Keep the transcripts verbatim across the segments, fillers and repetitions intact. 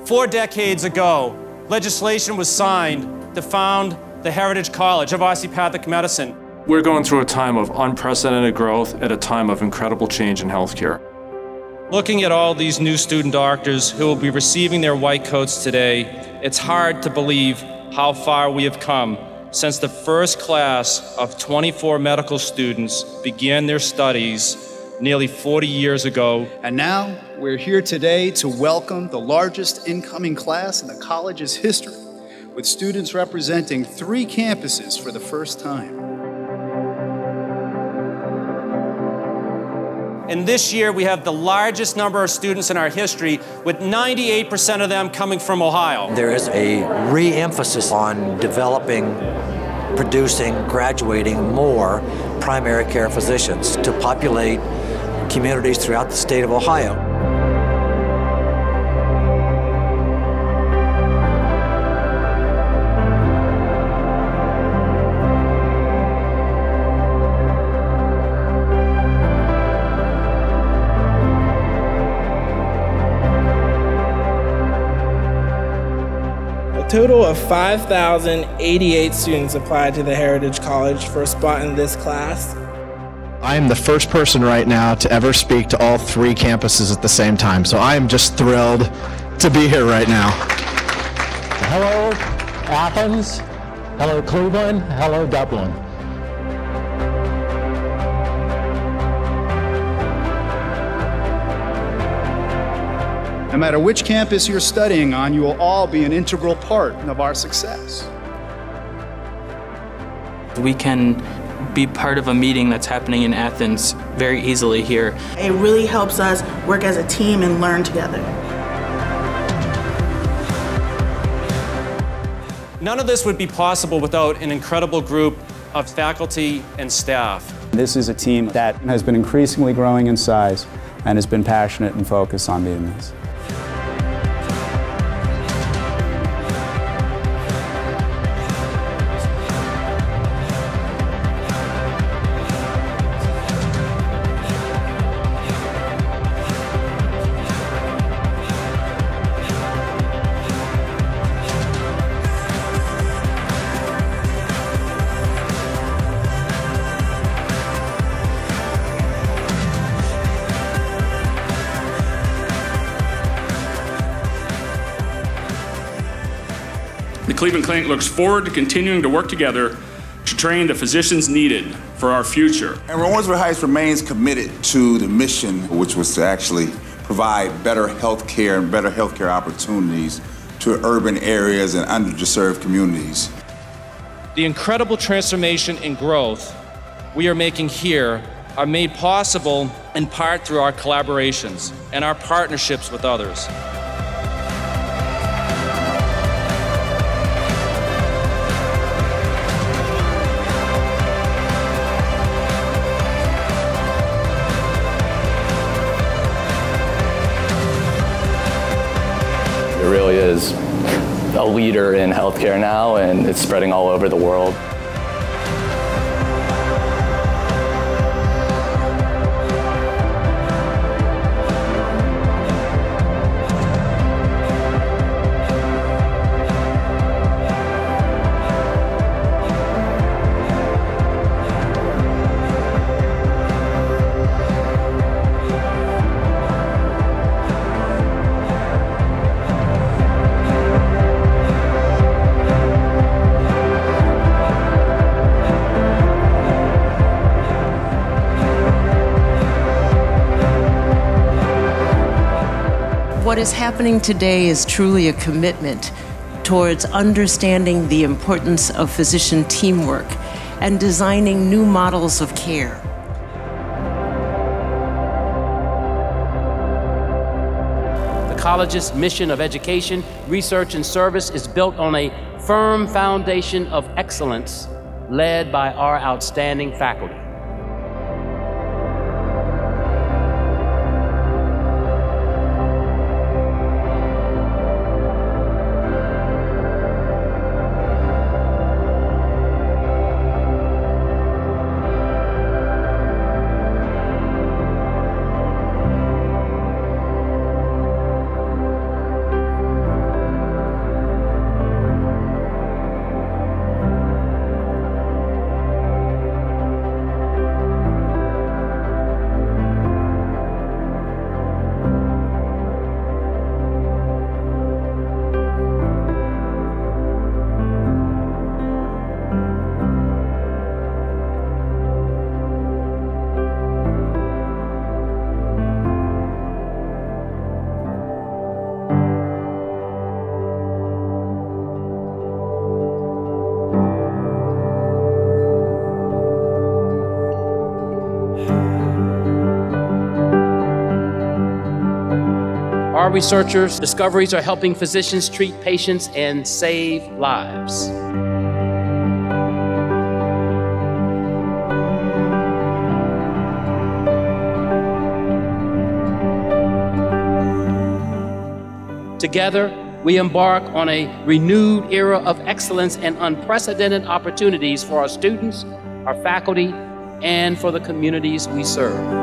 Four decades ago, legislation was signed to found the Heritage College of Osteopathic Medicine. We're going through a time of unprecedented growth at a time of incredible change in healthcare. Looking at all these new student doctors who will be receiving their white coats today, it's hard to believe how far we have come since the first class of twenty-four medical students began their studies nearly forty years ago. And now, we're here today to welcome the largest incoming class in the college's history, with students representing three campuses for the first time. And this year, we have the largest number of students in our history, with ninety-eight percent of them coming from Ohio. There is a re-emphasis on developing, producing, graduating more primary care physicians to populate communities throughout the state of Ohio. A total of five thousand eighty-eight students applied to the Heritage College for a spot in this class. I am the first person right now to ever speak to all three campuses at the same time, so I am just thrilled to be here right now. Hello, Athens. Hello, Cleveland. Hello, Dublin. No matter which campus you're studying on, you will all be an integral part of our success. We can be part of a meeting that's happening in Athens very easily here. It really helps us work as a team and learn together. None of this would be possible without an incredible group of faculty and staff. This is a team that has been increasingly growing in size and has been passionate and focused on meeting this. The Cleveland Clinic looks forward to continuing to work together to train the physicians needed for our future. And Warrensburg Heights remains committed to the mission, which was to actually provide better health care and better health care opportunities to urban areas and underserved communities. The incredible transformation and growth we are making here are made possible in part through our collaborations and our partnerships with others. It really is a leader in healthcare now, and it's spreading all over the world. What is happening today is truly a commitment towards understanding the importance of physician teamwork and designing new models of care. The college's mission of education, research, and service is built on a firm foundation of excellence led by our outstanding faculty. Our researchers' discoveries are helping physicians treat patients and save lives. Together, we embark on a renewed era of excellence and unprecedented opportunities for our students, our faculty, and for the communities we serve.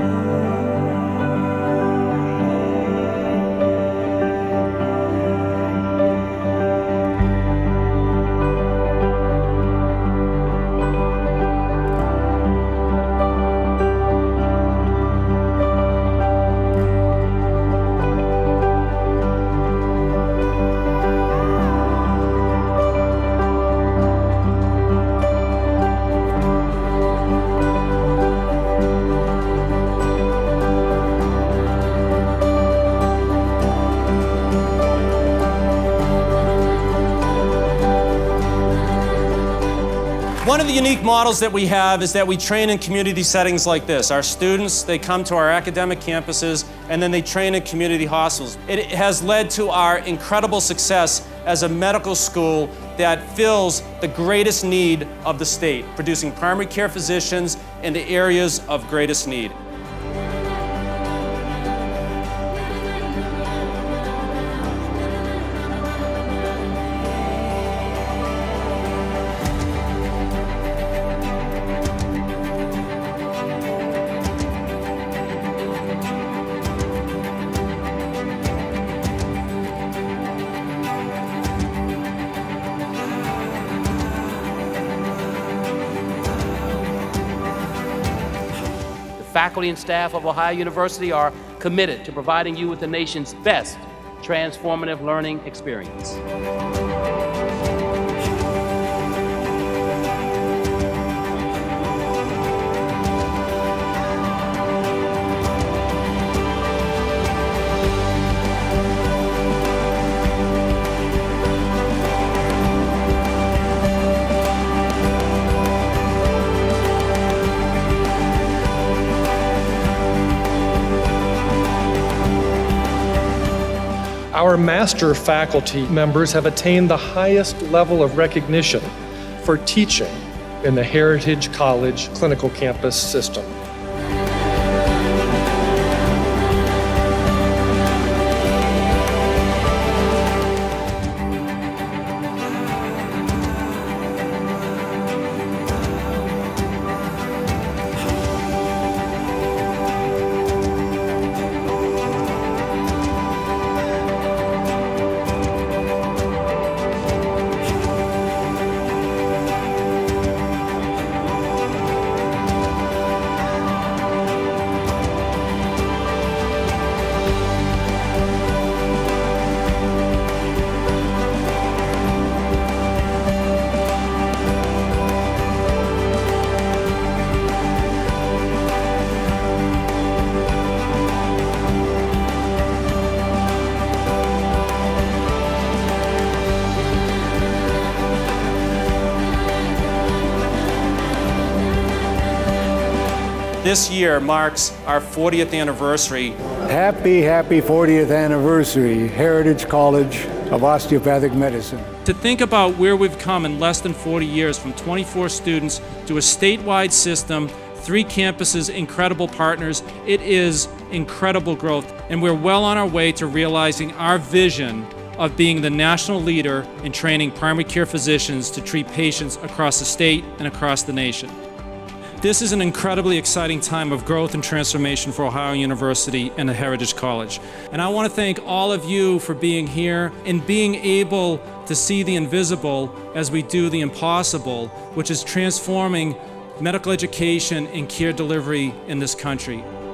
One of the unique models that we have is that we train in community settings like this. Our students, they come to our academic campuses and then they train in community hospitals. It has led to our incredible success as a medical school that fills the greatest need of the state, producing primary care physicians in the areas of greatest need. Faculty and staff of Ohio University are committed to providing you with the nation's best transformative learning experience. Our master faculty members have attained the highest level of recognition for teaching in the Heritage College Clinical Campus system. This year marks our fortieth anniversary. Happy, happy fortieth anniversary, Heritage College of Osteopathic Medicine. To think about where we've come in less than forty years, from twenty-four students to a statewide system, three campuses, incredible partners, it is incredible growth. And we're well on our way to realizing our vision of being the national leader in training primary care physicians to treat patients across the state and across the nation. This is an incredibly exciting time of growth and transformation for Ohio University and the Heritage College. And I want to thank all of you for being here and being able to see the invisible as we do the impossible, which is transforming medical education and care delivery in this country.